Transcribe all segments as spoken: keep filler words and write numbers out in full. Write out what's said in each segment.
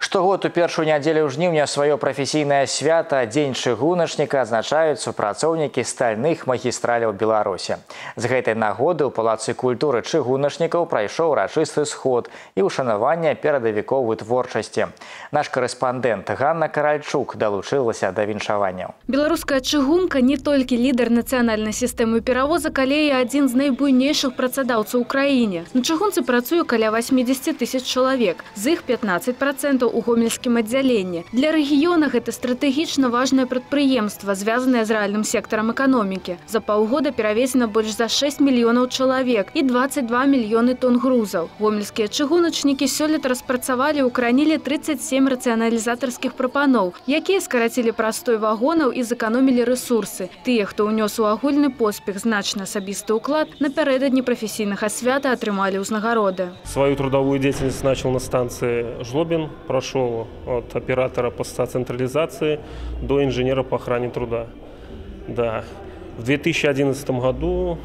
Штогод у першую нядзелю жніўня сваё прафесійнае свята дзень чыгуначніка адзначаюць супрацоўнікі стальных магістраляў Беларусі. З гэтай нагоды ў палацы культуры чыгуначнікаў прайшоў урачысты сход і ушанаванне перадавікоў вытворчасці. Наш корэспандэнт Ганна Каральчук далучылася да віншаванняў. Беларуская чыгунка не толькі лідар нацыянальнай сістэмы перавозак, але і адзін з найбуйнейшых працадаўцаў у краіне. На чыгунцы працуе каля восьмидесяти тысяч чалавек, з іх пятнадцать процентаў у гомельскім аддзяленні. Для рэгіёна гэта стратэгічна важнае прадпрыемства, звязанае з рэальным сектарам эканомікі. За паўгода перавезена больш за шэсць мільёнаў чалавек і дваццаць два мільёны тонн грузаў. Гомельскія чыгуначнікі сёлета распрацавалі ў кранілі тридцать семь рацыяналізатарскіх прапаноў, якія скарацілі прастой вагонаў і зэканомілі рэсурсы. Тыя, хто ўнёс у агульны поспех значны асабісты ўклад, напярэдадні прафесійнага свята атрымалі ўзнагароды. Свою трудовую деятельность начал на станции Жлобин, прошел от оператора поста централизации до инженера по охране труда. Да. В две тысячи одиннадцатом году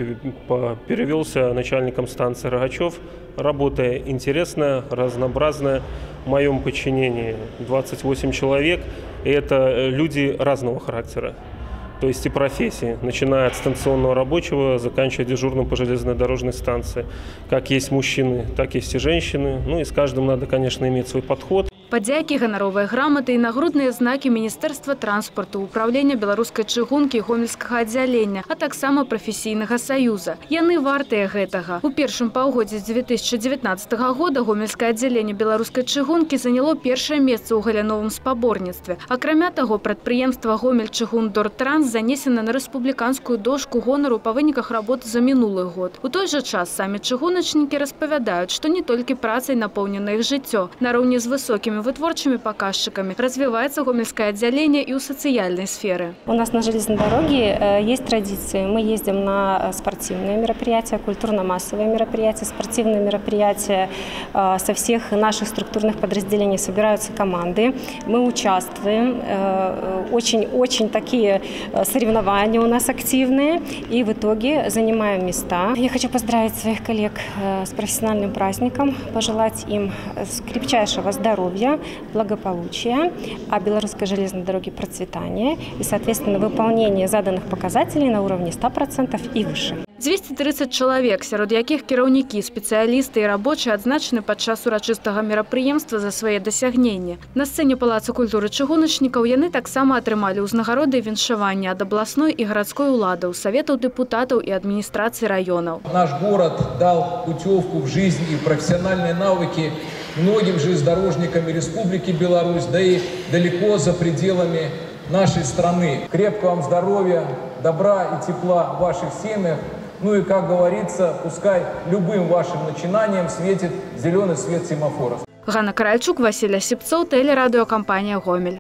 перевелся начальником станции Рогачев. Работа интересная, разнообразная. В моем подчинении двадцать восемь человек. И это люди разного характера. То есть и профессии, начиная от станционного рабочего, заканчивая дежурным по железной дорожной станции. Как есть мужчины, так есть и женщины. Ну и с каждым надо, конечно, иметь свой подход. Падзякі, ганаровыя граматы і нагрудныя знакі Міністэрства транспарту, Управлення беларускай чыгункі і гомельскага аддзялення, а таксама прафесійнага саюза. Яны вартыя гэтага. У першым паўгоддзі две тысячи девятнадцатого года гомельскае аддзяленне беларускай чыгункі заняло першае месца ў галяновым спаборніцтве. Акрамя таго, прадпрыемства Гомельчыгундортранс занесена на рэспубліканскую дошку гонару па выніках работы за мінулы год. У той жа час самі чыгуначнікі распавядаюць, што не толькі працай напоўнена іх жыццё. Нароўні з высокімі вытворчымі паказчыкамі развіваецца гомельскае аддзяленне і ў сацыяльнай сферы. У нас на железной дороге есть традиции. Мы ездим на спортивные мероприятия, культурно-массовые мероприятия, спортивные мероприятия. Со всех наших структурных подразделений собираются команды. Мы участвуем. Очень-очень такие соревнования у нас активные. И в итоге занимаем места. Я хочу поздравить своих коллег с профессиональным праздником, пожелать им крепчайшего здоровья, благополучия, а белорусской железной дороги процветания и, соответственно, выполнение заданных показателей на уровне ста процентов и выше. двести тридцать чалавек, сярод якіх кіраўнікі, спецыялісты і рабочыя адзначаны падчас урачыстага мерапрыемства за свае дасягненні. На сцэне палаца культуры чыгуначнікаў яны таксама атрымалі ўзнагароды і віншаванні ад абласной і гарадской уладаў, саветаў дэпутатаў і адміністрацыі раёнаў. Наш город дал путевку в жизнь и профессиональные навыки многим железнодорожникам Республики Беларусь, да и далеко за пределами нашей страны. Крепкого вам здоровья, добра и тепла в ваших семьях. Ну и, как говорится, пускай любым вашим начинаниям светит зеленый свет семафора. Ганна Каральчук, Василий Осипцов, телерадиокомпания «Гомель».